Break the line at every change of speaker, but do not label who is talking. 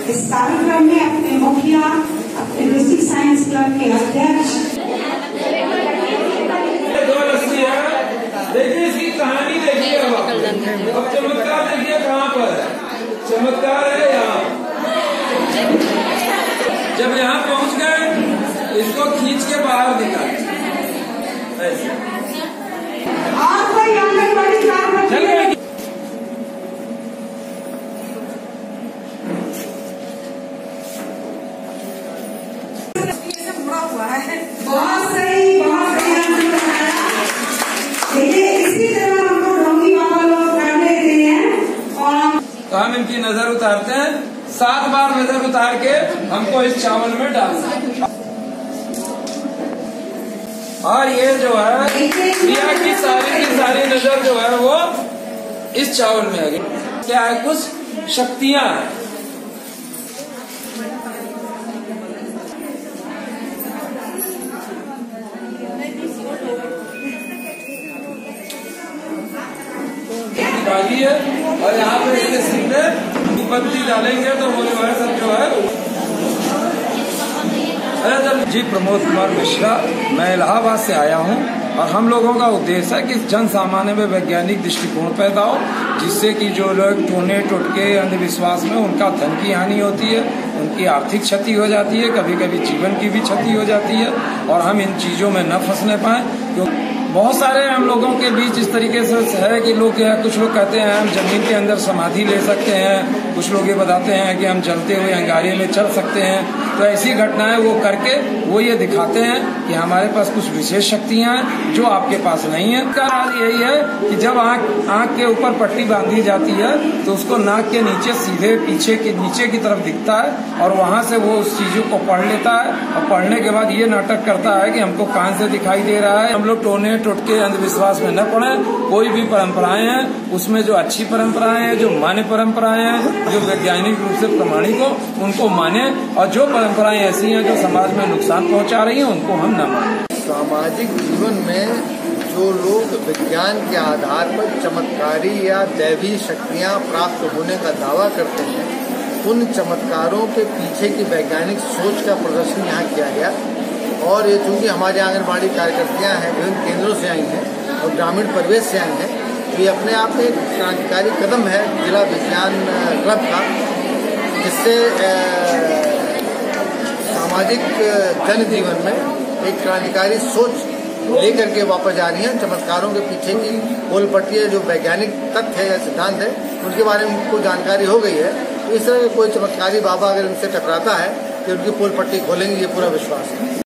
इस कार्यक्रम में अपने मुखिया, अपने डिस्ट्रिक्ट साइंस क्लब के अध्यक्ष,
देखिए इसकी कहानी देखिए। अब चमत्कार देखिए कहाँ पर है। चमत्कार है यहाँ। जब यहाँ पहुँच गए इसको खींच के बाहर निकाले ऐसे।
और कोई आंगनबाड़ी कार्यकर्ता बहुत सही, बहुत सही। देखिए इसी तरह हमको ढोंगी बाबा लोग करने देते हैं और
तो हम इनकी नजर उतारते हैं। 7 बार नजर उतार के हमको इस चावल में डालना है। और ये जो है प्रिया की सारी नजर जो है वो इस चावल में है। क्या है, कुछ शक्तियां हैं। है और यहाँ पे इसके सीधे पत्ती डालेंगे तो वो जो है सब जो है। जी प्रमोद कुमार मिश्रा, मैं इलाहाबाद से आया हूँ और हम लोगों का उद्देश्य है कि जन सामान्य में वैज्ञानिक दृष्टिकोण पैदा हो, जिससे कि जो लोग टोने टोटके अंधविश्वास में उनका धन की हानि होती है, उनकी आर्थिक क्षति हो जाती है, कभी कभी जीवन की भी क्षति हो जाती है और हम इन चीजों में न फंसने पाए। क्योंकि बहुत सारे हम लोगों के बीच इस तरीके से है कि लोग कुछ लोग कहते हैं हम जमीन के अंदर समाधि ले सकते हैं, कुछ लोग ये बताते हैं कि हम चलते हुए अंगारे में चल सकते हैं। तो ऐसी घटनाएं वो करके वो ये दिखाते हैं कि हमारे पास कुछ विशेष शक्तियां हैं जो आपके पास नहीं है। इसका राज यही है कि जब आँख के ऊपर पट्टी बांधी जाती है तो उसको नाक के नीचे सीधे पीछे के नीचे की तरफ दिखता है और वहां से वो उस चीजों को पढ़ लेता है और पढ़ने के बाद ये नाटक करता है कि हमको कान से दिखाई दे रहा है। हम लोग टोने टोटके अंधविश्वास में न पड़े। कोई भी परंपराएं हैं उसमें जो अच्छी परंपराएं हैं, जो मान्य परंपराएं हैं, जो वैज्ञानिक रूप से प्रमाणिक हो उनको माने और जो परंपराएं ऐसी हैं जो समाज में नुकसान पहुंचा रही हैं उनको हम न माने।
सामाजिक जीवन में जो लोग विज्ञान के आधार पर चमत्कारी या दैवी शक्तियां प्राप्त होने का दावा करते हैं, उन चमत्कारों के पीछे की वैज्ञानिक सोच का प्रदर्शन यहाँ किया गया। और ये चूंकि हमारे आंगनबाड़ी कार्यकर्तियाँ हैं, विभिन्न केंद्रों से आई हैं और ग्रामीण परिवेश से आई हैं, तो ये अपने आप में एक क्रांतिकारी कदम है जिला विज्ञान क्लब का, जिससे सामाजिक जन जीवन में एक क्रांतिकारी सोच लेकर के वापस जा रही हैं। चमत्कारों के पीछे की पोल पट्टी जो वैज्ञानिक तथ्य है या सिद्धांत है उनके बारे में उनको जानकारी हो गई है। तो इस तरह के कोई चमत्कारी बाबा अगर उनसे टकराता है तो उनकी पोल पट्टी खोलेंगे, ये पूरा विश्वास है।